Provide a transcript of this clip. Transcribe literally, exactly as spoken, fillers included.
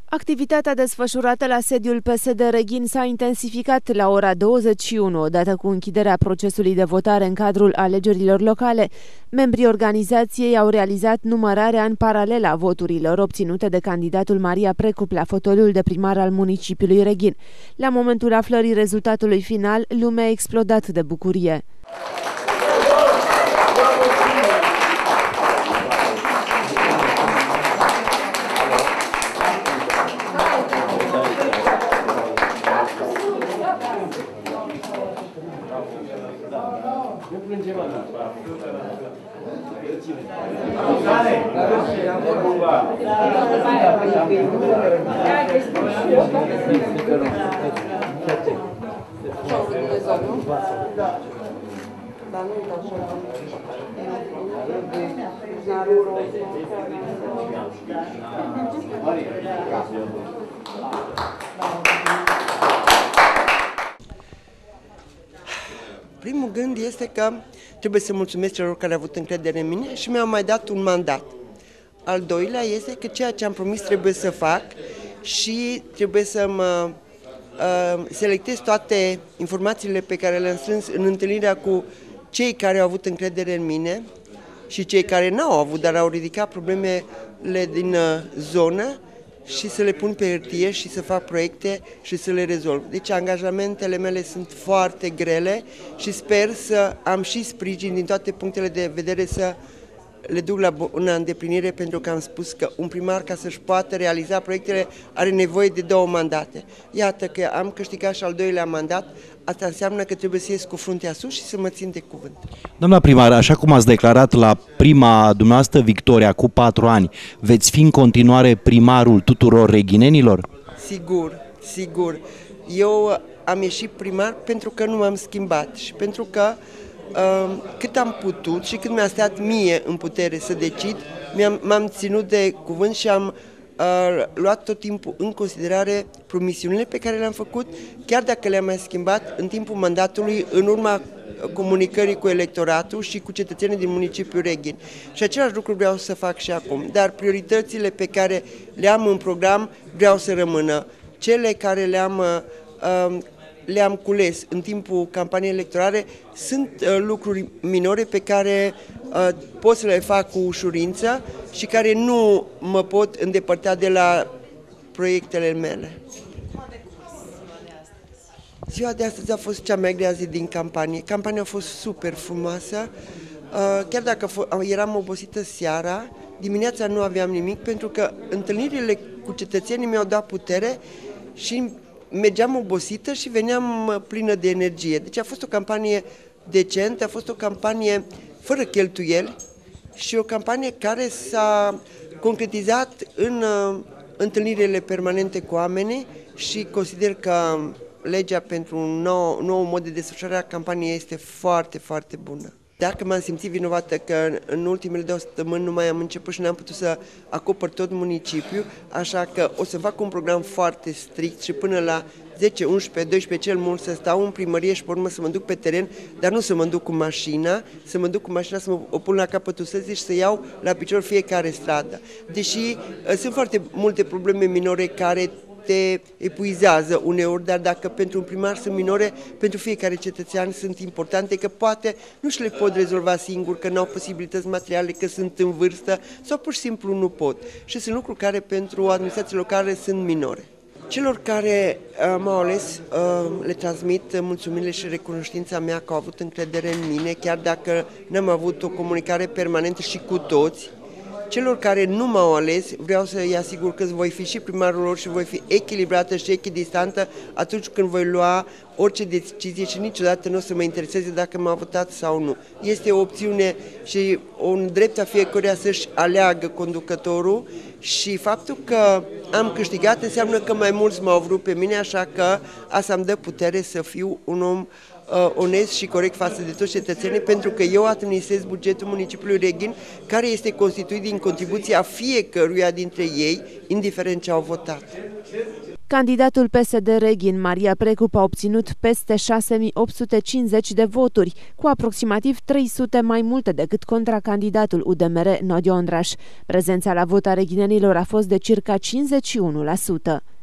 Activitatea desfășurată la sediul P S D Reghin s-a intensificat la ora douăzeci și unu, odată cu închiderea procesului de votare în cadrul alegerilor locale. Membrii organizației au realizat numărarea în paralel a voturilor obținute de candidatul Maria Precup la fotoliul de primar al municipiului Reghin. La momentul aflării rezultatului final, lumea a explodat de bucurie. Primul gând este că trebuie să mulțumesc celor care au avut încredere în mine și mi-au mai dat un mandat. Al doilea este că ceea ce am promis trebuie să fac și trebuie să mă uh, selectez toate informațiile pe care le-am strâns în întâlnirea cu cei care au avut încredere în mine și cei care n-au avut, dar au ridicat problemele din uh, zonă și să le pun pe hârtie și să fac proiecte și să le rezolv. Deci angajamentele mele sunt foarte grele și sper să am și sprijin din toate punctele de vedere să le duc la bună îndeplinire, pentru că am spus că un primar, ca să-și poată realiza proiectele, are nevoie de două mandate. Iată că am câștigat și al doilea mandat, asta înseamnă că trebuie să ies cu fruntea sus și să mă țin de cuvânt. Doamna primar, așa cum ați declarat la prima dumneavoastră victorie cu patru ani, veți fi în continuare primarul tuturor reghinenilor? Sigur, sigur. Eu am ieșit primar pentru că nu m-am schimbat și pentru că Uh, cât am putut și cât mi-a stat mie în putere să decid, m-am ținut de cuvânt și am uh, luat tot timpul în considerare promisiunile pe care le-am făcut, chiar dacă le-am mai schimbat în timpul mandatului, în urma comunicării cu electoratul și cu cetățenii din municipiul Reghin. Și același lucru vreau să fac și acum, dar prioritățile pe care le-am în program vreau să rămână. Cele care le-am uh, le-am cules în timpul campaniei electorale sunt uh, lucruri minore pe care uh, pot să le fac cu ușurință și care nu mă pot îndepărta de la proiectele mele. Ziua de astăzi a fost cea mai grea zi din campanie. Campania a fost super frumoasă. Uh, chiar dacă eram obosită seara, dimineața nu aveam nimic, pentru că întâlnirile cu cetățenii mi-au dat putere și mergeam obosită și veneam plină de energie. Deci a fost o campanie decentă, a fost o campanie fără cheltuieli și o campanie care s-a concretizat în uh, întâlnirile permanente cu oamenii și consider că legea pentru un nou, nou mod de desfășurare a campaniei este foarte, foarte bună. Dacă m-am simțit vinovată că în ultimele două săptămâni nu mai am început și n-am putut să acopăr tot municipiul, așa că o să fac un program foarte strict și până la zece, unsprezece, doisprezece cel mult să stau în primărie și pe urmă să mă duc pe teren, dar nu să mă duc cu mașina, să mă duc cu mașina, să mă o pun la capătul străzii și să iau la picior fiecare stradă. Deși uh, sunt foarte multe probleme minore care te epuizează uneori, dar dacă pentru un primar sunt minore, pentru fiecare cetățean sunt importante, că poate nu și le pot rezolva singur, că nu au posibilități materiale, că sunt în vârstă sau pur și simplu nu pot. Și sunt lucruri care pentru administrații locale sunt minore. Celor care uh, m-au ales uh, le transmit mulțumirile și recunoștința mea că au avut încredere în mine, chiar dacă n-am avut o comunicare permanentă și cu toți. Celor care nu m-au ales, vreau să-i asigur că voi fi și primarul lor și voi fi echilibrată și echidistantă atunci când voi lua orice decizie și niciodată nu o să mă intereseze dacă m-a votat sau nu. Este o opțiune și un drept a fiecăruia să-și aleagă conducătorul și faptul că am câștigat înseamnă că mai mulți m-au vrut pe mine, așa că asta îmi dă putere să fiu un om Uh, onest și corect față de toți cetățenii, pentru că eu administrez bugetul municipiului Reghin, care este constituit din contribuția fiecăruia dintre ei, indiferent ce au votat. Candidatul P S D Reghin, Maria Precup, a obținut peste șase mii opt sute cincizeci de voturi, cu aproximativ trei sute mai multe decât contracandidatul U D M R, Nodi Ondraș. Prezența la vot a reghinenilor a fost de circa cincizeci și unu la sută.